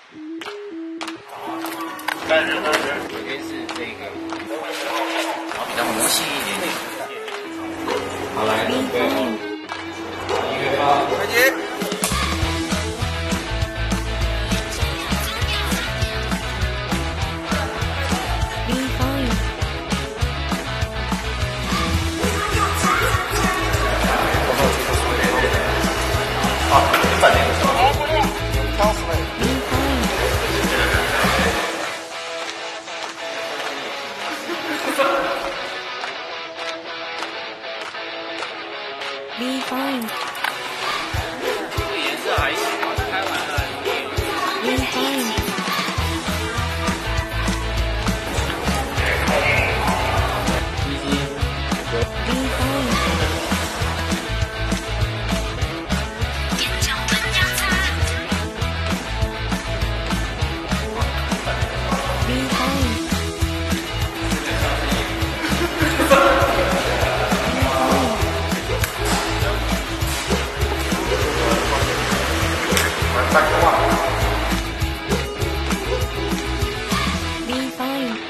但是有些是这个，然后比较魔性一点点。好，来准备哦，1月8，开机。反正挑死了。 Be fine。 这个颜色还行，开完了也有。 Be fine。Be fine。Be fine。